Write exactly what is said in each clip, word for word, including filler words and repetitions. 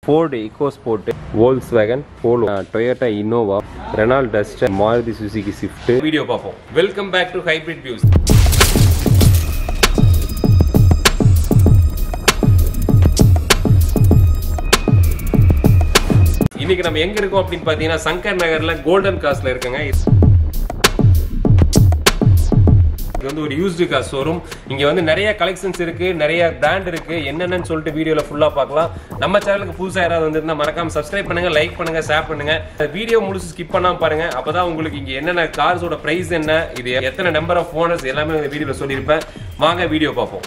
Ford EcoSport, Volkswagen Polo, uh, Toyota Innova, Renault Duster, Maruti Suzuki Swift. Video பாப்போம். Welcome back to Hybrid Views. இன்னைக்கு நம்ம எங்க இருக்கோம் அப்படினு பாத்தீங்கன்னா சங்கர் நகர்ல கோல்டன் காஸ்ட்ல இருக்குங்க. இது வந்து ஒரு யூஸ்டு கார் ஷோரூம். இங்க வந்து நிறைய கலெக்ஷன்ஸ் இருக்கு, நிறைய பிராண்ட் இருக்கு. என்னென்னு சொல்லிட்டு வீடியோல ஃபுல்லா பார்க்கலாம். நம்ம சேனலுக்கு புதுசா யாராவது வந்திருந்தா மறக்காம சப்ஸ்கிரைப் பண்ணுங்க, லைக் பண்ணுங்க, ஷேர் பண்ணுங்க. வீடியோ முழுசு ஸ்கிப் பண்ணாம பாருங்க. அப்பதான் உங்களுக்கு இங்க என்னென்ன கார்ஸோட பிரைஸ் என்ன, இது எத்தனை நம்பர் ஆஃப் ஓனர்ஸ் எல்லாமே இந்த வீடியோல சொல்லியிருப்பேன். வாங்க வீடியோ பார்ப்போம்.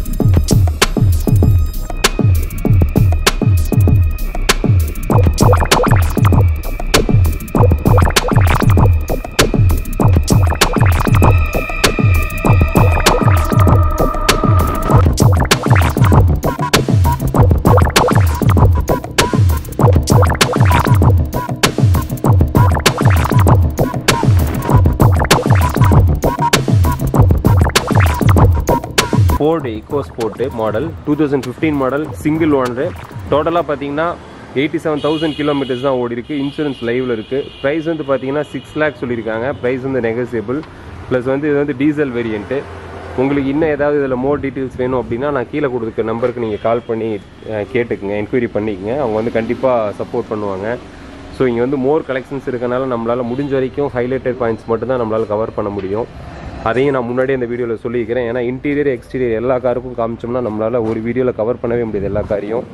Ford EcoSport model twenty fifteen model single owner. டோட்டலா பாத்தீங்கன்னா eighty-seven thousand kilometers தான் ஓடி இருக்கு. இன்சூரன்ஸ் லைவ்ல இருக்கு. பிரைஸ் வந்து பாத்தீங்கன்னா six lakh சொல்லிருக்காங்க. பிரைஸ் வந்து நெகோசியபிள். ப்ளஸ் வந்து இது வந்து டீசல் வேரியன்ட். உங்களுக்கு இன்னும் ஏதாவது இதில் மோர் டீட்டெயில்ஸ் வேணும் அப்படின்னா நான் கீழே கொடுத்துருக்க நம்பருக்கு நீங்கள் கால் பண்ணி கேட்டுக்குங்க, என்கொயரி பண்ணிக்கங்க. அவங்க வந்து கண்டிப்பாக சப்போர்ட் பண்ணுவாங்க. ஸோ இங்கே வந்து மோர் கலெக்ஷன்ஸ் இருக்கனால நம்மளால் முடிஞ்ச வரைக்கும் ஹைலைட்டட் பாயிண்ட்ஸ் மட்டும்தான் நம்மளால் கவர் பண்ண முடியும். அதையும் நான் முன்னாடியே இந்த வீடியோவில் சொல்லியிருக்கிறேன். ஏன்னா இன்டீரியர் எக்ஸ்டீரியர் எல்லா காருக்கும் காமிச்சோம்னா நம்மளால் ஒரு வீடியோவில் கவர் பண்ணவே முடியாது எல்லா காரையும்.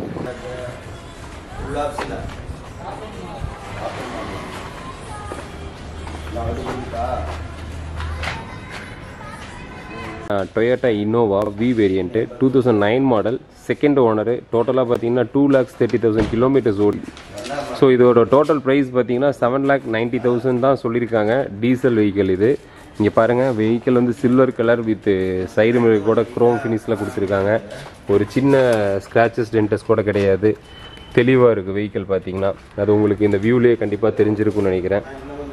Toyota Innova V variant two thousand nine model, second owner. டோட்டலாக பார்த்தீங்கன்னா two lakhs thirty thousand kilometres ஓடி. ஸோ இதோட டோட்டல் ப்ரைஸ் பார்த்தீங்கன்னா செவன் லேக் நைன்ட்டி தௌசண்ட் தான் சொல்லியிருக்காங்க. டீசல் வெஹிக்கிள் இது. இங்கே பாருங்கள், வெஹிக்கிள் வந்து silver colour with side mirror கூட க்ரோம் ஃபினிஷில் கொடுத்துருக்காங்க. ஒரு சின்ன ஸ்க்ராச்சஸ் டென்டஸ் கூட கிடையாது. தெளிவாக இருக்குது வெஹிக்கிள் பார்த்தீங்கன்னா. அது உங்களுக்கு இந்த வியூலேயே கண்டிப்பாக தெரிஞ்சிருக்கும்னு நினைக்கிறேன்.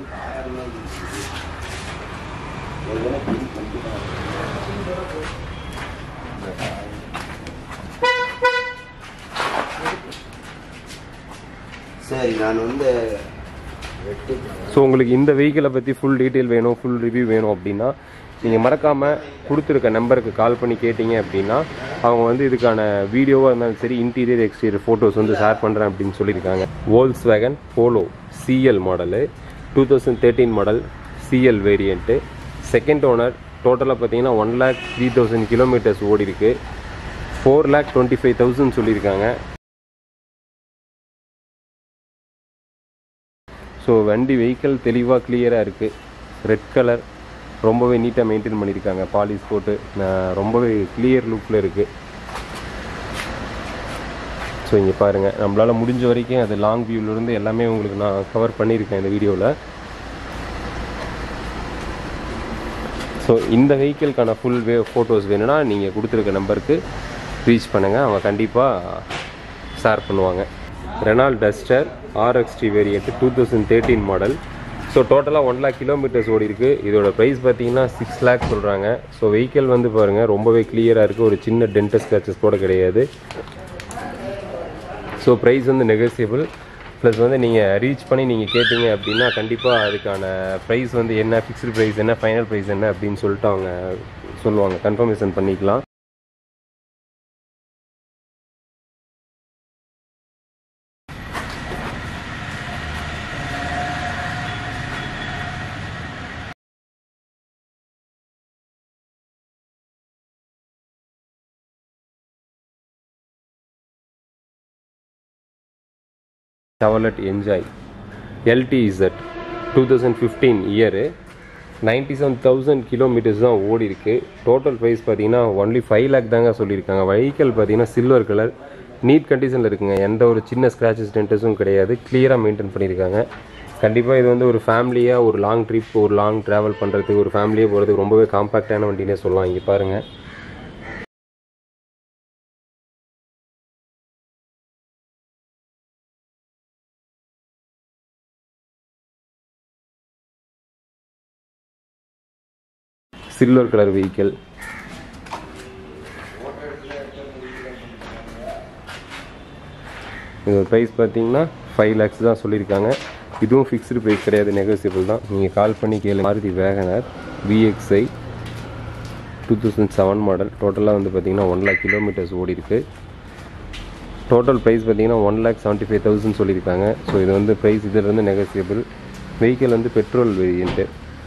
சரி, நான் வந்து ஸோ உங்களுக்கு இந்த வெஹிக்கிளை பற்றி ஃபுல் டீட்டெயில் வேணும், ஃபுல் ரிவ்யூ வேணும் அப்படின்னா நீங்கள் மறக்காமல் கொடுத்துருக்க நம்பருக்கு கால் பண்ணி கேட்டிங்க அப்படின்னா அவங்க வந்து இதுக்கான வீடியோவாக இருந்தாலும் சரி, இன்டீரியர் எக்ஸ்டீரியர் ஃபோட்டோஸ் வந்து ஷேர் பண்ணுறேன் அப்படின்னு சொல்லியிருக்காங்க. Volkswagen Polo CL model, two thousand thirteen model, CL variant, second owner. டோட்டலாக பார்த்தீங்கன்னா one lakh three thousand kilometres ஓடி இருக்கு. Four lakh twenty five thousand சொல்லியிருக்காங்க. ஸோ வண்டி வெஹிக்கிள் தெளிவாக கிளியராக இருக்குது. ரெட் கலர், ரொம்பவே நீட்டாக மெயின்டைன் பண்ணியிருக்காங்க. பாலிஷ் போட்டு ரொம்பவே கிளியர் லுக்கில் இருக்குது. ஸோ இங்கே பாருங்கள், நம்மளால் முடிஞ்ச வரைக்கும் அது லாங் வியூவிலேருந்து எல்லாமே உங்களுக்கு நான் கவர் பண்ணியிருக்கேன் இந்த வீடியோவில். ஸோ இந்த வெஹிக்கிளுக்கான ஃபுல் வே ஃபோட்டோஸ் வேணும்னா நீங்கள் கொடுத்துருக்க நம்பருக்கு ரீச் பண்ணுங்கள், அவங்க கண்டிப்பாக ஷேர் பண்ணுவாங்க. Renault Duster RXT variant two thousand thirteen model. So டோட்டலாக ஒன் லேக் கிலோமீட்டர்ஸ் ஓடி இருக்குது. இதோட ப்ரைஸ் பார்த்தீங்கன்னா சிக்ஸ் லேக் சொல்கிறாங்க. ஸோ வெஹிக்கிள் வந்து பாருங்கள் ரொம்பவே கிளியராக இருக்குது. ஒரு சின்ன டென்டஸ் ஸ்க்ராச்சஸ் கூட கிடையாது. ஸோ ப்ரைஸ் வந்து நெகோசியபிள். ப்ளஸ் வந்து நீங்கள் ரீச் பண்ணி நீங்கள் கேட்டிங்க அப்படின்னா கண்டிப்பாக அதுக்கான ப்ரைஸ் வந்து என்ன, ஃபிக்ஸ்டு ப்ரைஸ் என்ன, ஃபைனல் ப்ரைஸ் என்ன அப்படின்னு சொல்லிட்டு அவங்க சொல்லுவாங்க, கன்ஃபர்மேஷன் பண்ணிக்கலாம். Chevrolet Enjoy L T Z two thousand fifteen year, ninety seven thousand kilometres தான் ஓடி இருக்கு. டோட்டல் ப்ரைஸ் பார்த்தீங்கன்னா ஒன்லி ஃபைவ் லேக் தாங்க சொல்லியிருக்காங்க. வெஹிக்கிள் பார்த்தீங்கன்னா சில்வர் கலர், நீட் கண்டிஷனில் இருக்குங்க. எந்த ஒரு சின்ன ஸ்க்ராச்சஸ் டென்டஸும் கிடையாது. கிளியராக மெயின்டைன் பண்ணியிருக்காங்க. கண்டிப்பாக இது வந்து ஒரு ஃபேமிலியாக ஒரு லாங் ட்ரிப், ஒரு லாங் ட்ராவல் பண்ணுறதுக்கு, ஒரு ஃபேமிலியாக போகிறதுக்கு ரொம்பவே காம்பேக்டான வண்டினே சொல்லலாம். இங்கே பாருங்கள், சில்வர் கலர் வெஹிக்கிள். இதோட ப்ரைஸ் பார்த்தீங்கன்னா ஃபைவ் லேக்ஸ் தான் சொல்லியிருக்காங்க. இதுவும் ஃபிக்ஸ்டு ப்ரைஸ் கிடையாது, நெகோசியபிள் தான். நீங்கள் கால் பண்ணி கேளு. Maruti WagonR VXI two thousand seven model. டோட்டலாக வந்து பார்த்தீங்கன்னா ஒன் லேக் கிலோமீட்டர்ஸ் ஓடி இருக்குது. டோட்டல் ப்ரைஸ் பார்த்தீங்கன்னா one lakh seventy five thousand சொல்லியிருக்காங்க. ஸோ இது வந்து ப்ரைஸ் இதில் வந்து நெகோசியபிள். வெஹிக்கிள் வந்து petrol variant.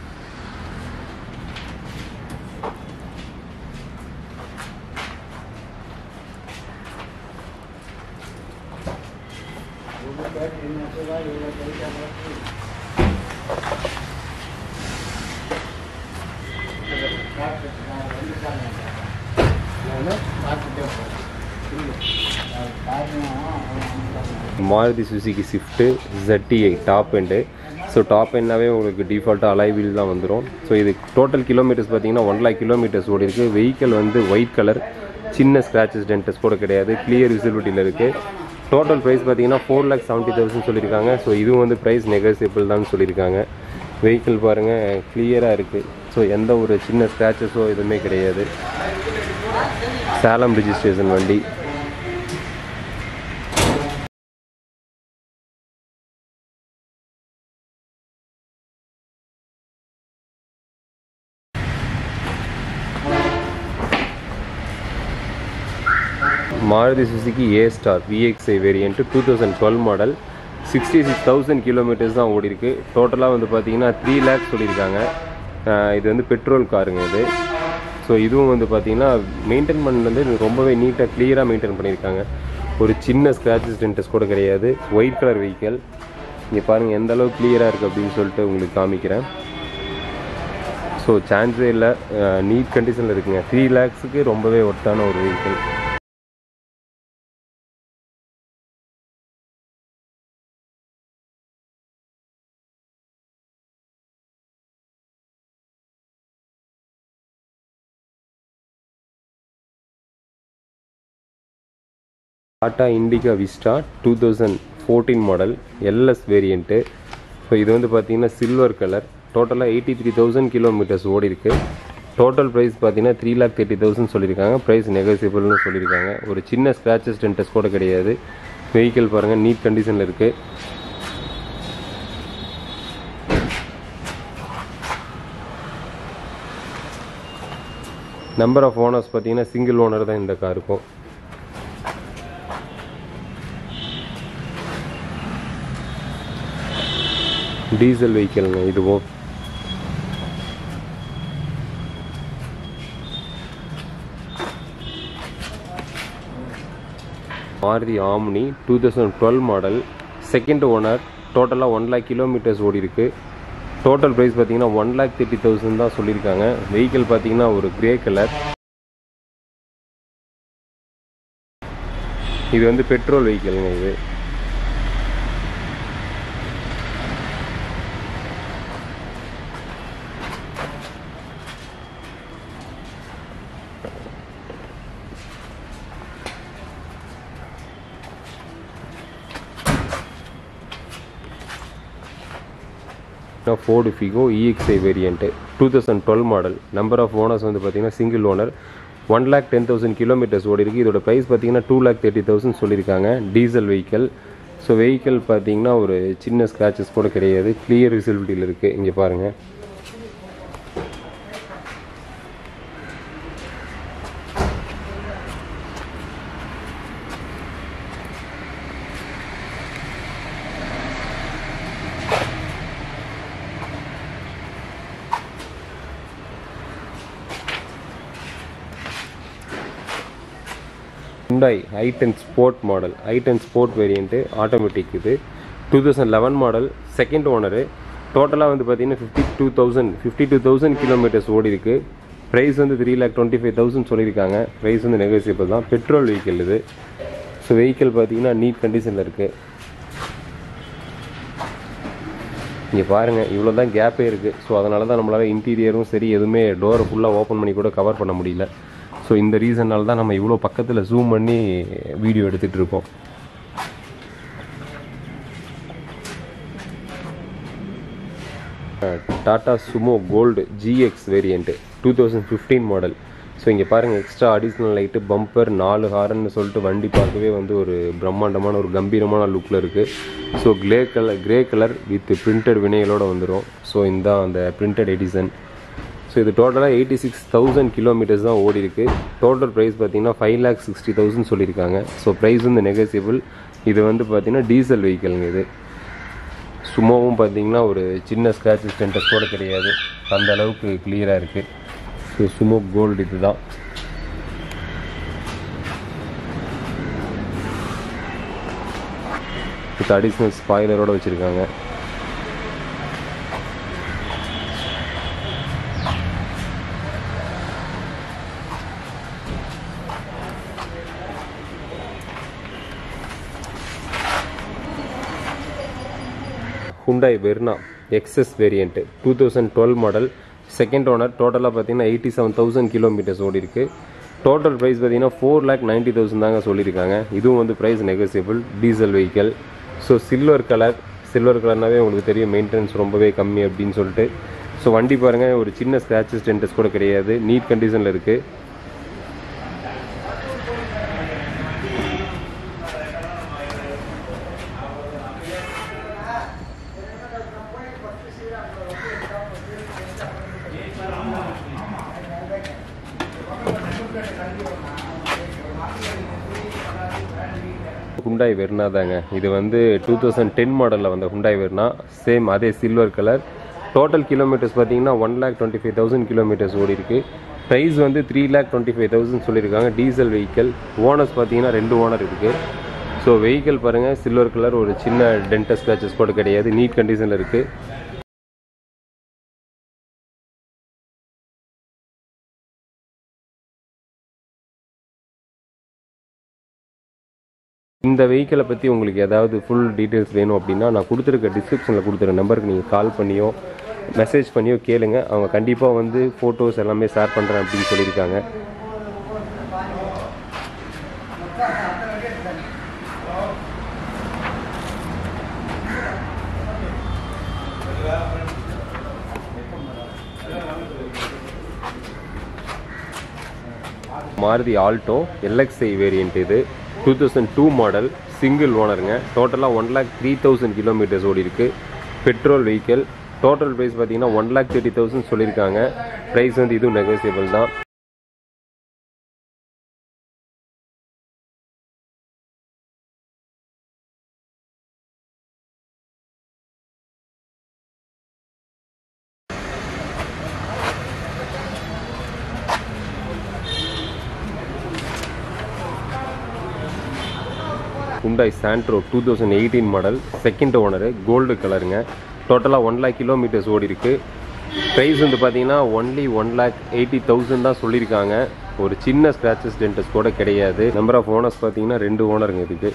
Maruti Suzuki Swift ZDI top end. So top என்னாவே உங்களுக்கு டிஃபால்ட்டாக அலாய் வீல் தான் வந்துடும். ஸோ இது டோட்டல் கிலோமீட்டர்ஸ் பார்த்தீங்கன்னா ஒன் லேக் கிலோமீட்டர்ஸ் ஓடி இருக்குது. வெஹிக்கிள் வந்து ஒயிட் கலர், சின்ன ஸ்க்ராச்சஸ் டென்டஸ் கூட கிடையாது, கிளியர் விசிபிலிட்டியில் இருக்குது. டோட்டல் ப்ரைஸ் பார்த்தீங்கன்னா ஃபோர் லேக் செவன்ட்டி தௌசண்ட் சொல்லியிருக்காங்க. ஸோ இதுவும் வந்து ப்ரைஸ் நெகோசியபிள் தான் சொல்லியிருக்காங்க. வெஹிக்கிள் பாருங்கள் கிளியராக இருக்குது. ஸோ எந்த ஒரு சின்ன ஸ்க்ராச்சஸோ எதுவுமே கிடையாது. சேலம் ரிஜிஸ்ட்ரேஷன் வண்டி. Maruti Suzuki A star VXI variant two thousand twelve model. Sixty six thousand kilometres தான் ஓடி இருக்கு. டோட்டலாக வந்து பார்த்தீங்கன்னா த்ரீ லேக்ஸ் சொல்லியிருக்காங்க. இது வந்து பெட்ரோல் காருங்க இது. ஸோ இதுவும் வந்து பார்த்தீங்கன்னா மெயின்டைன் பண்ண வந்து ரொம்பவே நீட்டாக கிளியராக மெயின்டைன் பண்ணியிருக்காங்க. ஒரு சின்ன ஸ்க்ராச்சஸ் டென்டஸ் கூட கிடையாது. White colour vehicle. இங்கே பாருங்கள் எந்த அளவுக்கு கிளியராக இருக்குது அப்படின்னு சொல்லிட்டு உங்களுக்கு காமிக்கிறேன். ஸோ சான்ஸே இல்லை, நீட் கண்டிஷனில் இருக்குங்க. த்ரீ லேக்ஸுக்கு ரொம்பவே ஒர்த்தான ஒரு vehicle. Tata Indica Vista two thousand fourteen model LS variant. So இது வந்து பார்த்தீங்கன்னா சில்வர் கலர். டோட்டலாக எயிட்டி த்ரீ தௌசண்ட் கிலோமீட்டர்ஸ் ஓடி இருக்குது. டோட்டல் ப்ரைஸ் பார்த்தீங்கன்னா த்ரீ லேக் தேர்ட்டி தௌசண்ட் சொல்லியிருக்காங்க. ப்ரைஸ் நெகோசியபிள்னு சொல்லியிருக்காங்க. ஒரு சின்ன ஸ்க்ராச்சஸ் டென்டஸ் கூட கிடையாது. வெஹிக்கிள் பாருங்கள் நீட் கண்டிஷனில் இருக்குது. நம்பர் ஆஃப் ஓனர்ஸ் பார்த்தீங்கன்னா சிங்கிள் ஓனர் தான் இந்த காருக்கும். டீசல் வெஹிக்கிள்ங்க இதுவும். Maruti Omni two thousand twelve model, second owner. டோட்டலாக ஒன் லேக் கிலோமீட்டர்ஸ் ஓடி இருக்கு. டோட்டல் ப்ரைஸ் பார்த்தீங்கன்னா ஒன் லேக் தேர்ட்டி தௌசண்ட் தான் சொல்லியிருக்காங்க. வெஹிக்கிள் பார்த்தீங்கன்னா ஒரு கிரே கலர். இது வந்து பெட்ரோல் வெஹிக்கிள்ங்க இது. Ford Figo EXI variant two thousand twelve model. Number of owners வந்து பார்த்தீங்கன்னா single owner. One lakh ten thousand kilometres ஓடி இருக்குது. இதோட ப்ரைஸ் பார்த்தீங்கன்னா டூ லேக் தேர்ட்டி தௌசண்ட் சொல்லியிருக்காங்க. Diesel vehicle. ஸோ வெஹிக்கிள் பார்த்தீங்கன்னா ஒரு சின்ன ஸ்க்ராச்சஸ் கூட கிடையாது. கிளியர் விசிபிலிட்டியில் இருக்குது. இங்கே பாருங்கள். Hyundai I ten sport model, I ten sport variant automatic. இது two thousand eleven model, second owner. டோட்டலாக வந்து பார்த்தீங்கன்னா fifty two thousand fifty two thousand kilometres ஓடி இருக்கு. ப்ரைஸ் வந்து three lakh twenty five thousand சொல்லியிருக்காங்க. ப்ரைஸ் வந்து நெகோசியபிள் தான். பெட்ரோல் வெஹிக்கிள் இது. ஸோ வெஹிக்கிள் பார்த்தீங்கன்னா நீட் கண்டிஷனில் இருக்குது. இங்கே பாருங்கள் இவ்வளோ தான் கேப்பே இருக்குது. ஸோ அதனால தான் நம்மளால் இன்டீரியரும் சரி எதுவுமே டோரை ஃபுல்லாக ஓப்பன் பண்ணி கூட கவர் பண்ண முடியல. ஸோ இந்த ரீசனால் தான் நம்ம இவ்வளோ பக்கத்தில் ஜூம் பண்ணி வீடியோ எடுத்துகிட்டு இருக்கோம். Tata Sumo gold GX variant two thousand fifteen model. So இங்கே பாருங்கள், எக்ஸ்ட்ரா அடிஷ்னல் லைட்டு, பம்பர், நாலு ஹாரன்னு சொல்லிட்டு வண்டி பார்க்கவே வந்து ஒரு பிரம்மாண்டமான ஒரு கம்பீரமான லுக்கில் இருக்குது. So grey colour grey colour with printed வினைகளோடு வந்துடும். ஸோ இந்த அந்த பிரிண்டட் எடிசன். ஸோ இது டோட்டலாக எயிட்டி சிக்ஸ் தௌசண்ட் கிலோமீட்டர்ஸ் தான் ஓடி இருக்குது. டோட்டல் ப்ரைஸ் பார்த்தீங்கன்னா ஃபைவ் லேக் சிக்ஸ்டி தௌசண்ட் சொல்லியிருக்காங்க. ஸோ ப்ரைஸ் வந்து நெகோசியபிள். இது வந்து பார்த்தீங்கன்னா டீசல் வெஹிக்கிள்ங்க. இது சும்மாவும் பார்த்தீங்கன்னா ஒரு சின்ன ஸ்க்ராச்சஸ் டென்டஸ் கூட கிடையாது, அந்த அளவுக்கு கிளியராக இருக்குது. ஸோ சுமோ கோல்டு இது தான். இது அடிஷ்னல் ஸ்பாய்லரோடு வச்சுருக்காங்க. Hyundai Verna XS variant two thousand twelve model, second owner. டோட்டலாக பார்த்தீங்கன்னா எயிட்டி செவன் தௌசண்ட் கிலோமீட்டர்ஸ் ஓடி இருக்கு. டோட்டல் ப்ரைஸ் பார்த்தீங்கன்னா ஃபோர் லேக் நைன்ட்டி தௌசண்ட் தாங்க சொல்லியிருக்காங்க. இதுவும் வந்து price negotiable, diesel vehicle. So silver colour silver கலர்னாவே உங்களுக்கு தெரியும் மெயின்டெனன்ஸ் ரொம்பவே கம்மி அப்படின்னு சொல்லிட்டு. ஸோ வண்டி பாருங்கள், ஒரு சின்ன ஸ்க்ராச்சஸ் டென்டஸ் கூட கிடையாது, நீட் கண்டிஷனில் இருக்குது. Hyundai Verna தாங்க. இது வந்து டூ தௌசண்ட் டென் மாடலில் வந்த Hyundai Verna, சேம் அதே சில்வர் கலர். டோட்டல் கிலோமீட்டர்ஸ் பார்த்தீங்கன்னா one lakh twenty five thousand kilometres ஓடி இருக்கு. ப்ரைஸ் வந்து three lakh twenty five thousand சொல்லியிருக்காங்க. Diesel vehicle. ஓனர்ஸ் பார்த்தீங்கன்னா ரெண்டு ஓனர் இருக்குது. ஸோ வெஹிக்கல் பாருங்கள், சில்வர் கலர், ஒரு சின்ன டென்டஸ் ஸ்க்ராச்சஸ் கூட கிடையாது, நீட் கண்டிஷனில் இருக்குது. இந்த வெஹிக்கிளை பற்றி உங்களுக்கு ஏதாவது ஃபுல் டீட்டெயில்ஸ் வேணும் அப்படின்னா நான் கொடுத்துருக்க டிஸ்கிரிப்ஷனில் கொடுத்துருக்க நம்பருக்கு நீங்கள் கால் பண்ணியோ மெசேஜ் பண்ணியோ கேளுங்க. அவங்க கண்டிப்பாக வந்து ஃபோட்டோஸ் எல்லாமே ஷேர் பண்ணுறேன் அப்படின்னு சொல்லியிருக்காங்க. Maruti Alto LXI variant. இது two thousand two model, single ஓனருங்க. டோட்டலாக one lakh three thousand kilometres ஓடி இருக்கு. Petrol vehicle. டோட்டல் ப்ரைஸ் பார்த்தீங்கன்னா ஒன் லேக் தேர்ட்டி தௌசண்ட் சொல்லியிருக்காங்க. ப்ரைஸ் வந்து இதுவும் நெகோசியபிள் தான். Hyundai Santro two thousand eighteen model, second owner, gold கலருங்க. டோட்டலாக ஒன் லேக் கிலோமீட்டர்ஸ் ஓடி இருக்கு. ப்ரைஸ் வந்து பார்த்தீங்கன்னா only one lakh eighty thousand தான் சொல்லியிருக்காங்க. ஒரு சின்ன ஸ்க்ராச்சஸ் டென்டஸ் கூட கிடையாது. நம்பர் ஆஃப் ஓனர்ஸ் பார்த்தீங்கன்னா ரெண்டு ஓனருங்க இதுக்கு.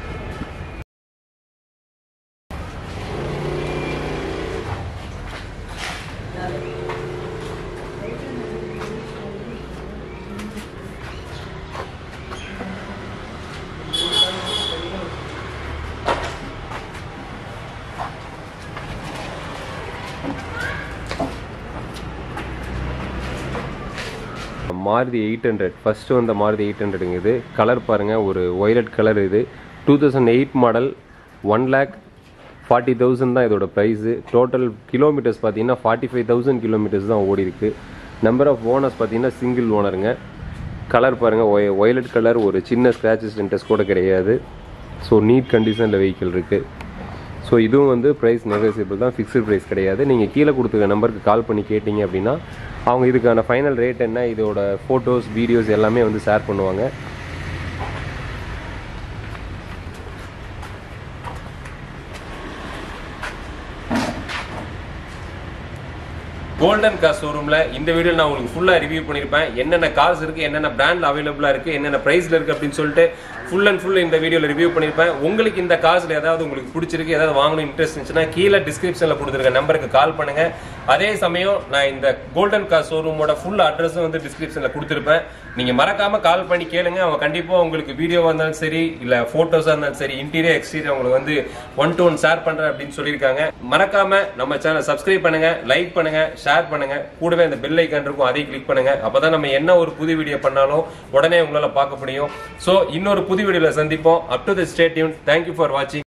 மாருதி எயிட் ஹண்ட்ரட், ஃபஸ்ட்டு வந்த மாருதி எயிட் ஹண்ட்ரடுங்க. இது கலர் பாருங்கள், ஒரு ஒய்லட் கலர். இது two thousand eight model, one lakh forty thousand தான் இதோட ப்ரைஸு. டோட்டல் கிலோமீட்டர்ஸ் பார்த்தீங்கன்னா ஃபார்ட்டி ஃபைவ் தௌசண்ட் கிலோமீட்டர்ஸ் தான் ஓடி இருக்கு. நம்பர் ஆஃப் ஓனர்ஸ் பார்த்தீங்கன்னா சிங்கிள் ஓனருங்க. கலர் பாருங்கள், ஒய் ஒய்லட் கலர், ஒரு சின்ன ஸ்க்ராச்சஸ் டென்டஸ் கூட கிடையாது. ஸோ நீட் கண்டிஷனில் வெஹிக்கிள் இருக்குது. ஸோ இதுவும் வந்து ப்ரைஸ் நெகோசியபிள் தான், ஃபிக்ஸ்டு ப்ரைஸ் கிடையாது. நீங்கள் கீழே கொடுத்துருக்க நம்பருக்கு கால் பண்ணி கேட்டிங்க அப்படின்னா அவங்க இதுக்கான ஃபைனல் ரேட் என்ன, இதோட ஃபோட்டோஸ், வீடியோஸ் எல்லாமே வந்து ஷேர் பண்ணுவாங்க. கோல்டன் கார் ஷோரூம்ல இந்த வீடியோ நான் உங்களுக்கு ஃபுல்லா ரிவ்யூ பண்ணிருப்பேன். என்னென்ன கார்ஸ் இருக்கு, என்னென்ன பிராண்ட் அவைலபிளா இருக்கு, என்னென்ன பிரைஸ்ல இருக்கு அப்படின்னு சொல்லிட்டு ஃபுல் அண்ட் ஃபுல் இந்த வீடியோல ரிவ்யூ பண்ணிருப்பேன். உங்களுக்கு இந்த கார்ஸ்ல ஏதாவது உங்களுக்கு பிடிச்சிருக்கு, ஏதாவது வாங்கணும் இன்ட்ரெஸ்ட் இருந்துச்சுன்னா கீழே டிஸ்கிரிப்ஷன்ல கொடுத்துருக்க நம்பருக்கு கால் பண்ணுங்க. அதே சமயம் நான் இந்த கோல்டன் கார் ஷோரூமோட ஃபுல் அட்ரஸும் வந்து டிஸ்கிரிப்ஷன்ல கொடுத்துருப்பேன். நீங்க மறக்காம கால் பண்ணி கேளுங்க. அவங்க கண்டிப்பா உங்களுக்கு வீடியோவா இருந்தாலும் சரி, இல்ல போட்டோஸா இருந்தாலும் சரி, இன்டீரியர் எக்ஸ்டீரியர் உங்களுக்கு வந்து ஒன் டு ஒன் ஷேர் பண்றேன் அப்படின்னு சொல்லியிருக்காங்க. மறக்காம நம்ம சேனல் சப்ஸ்கிரைப் பண்ணுங்க, லைக் பண்ணுங்க, ஷேர் பண்ணுங்க. கூடவே அந்த பெல் ஐக்கான் இருக்கும், அதையும் கிளிக் பண்ணுங்க. அப்பதான் நம்ம என்ன ஒரு புது வீடியோ பண்ணாலும் உடனே உங்களால பார்க்க முடியும். சோ இன்னொரு புது வீடியோல சந்திப்போம். Up to the stay tune. Thank you for watching.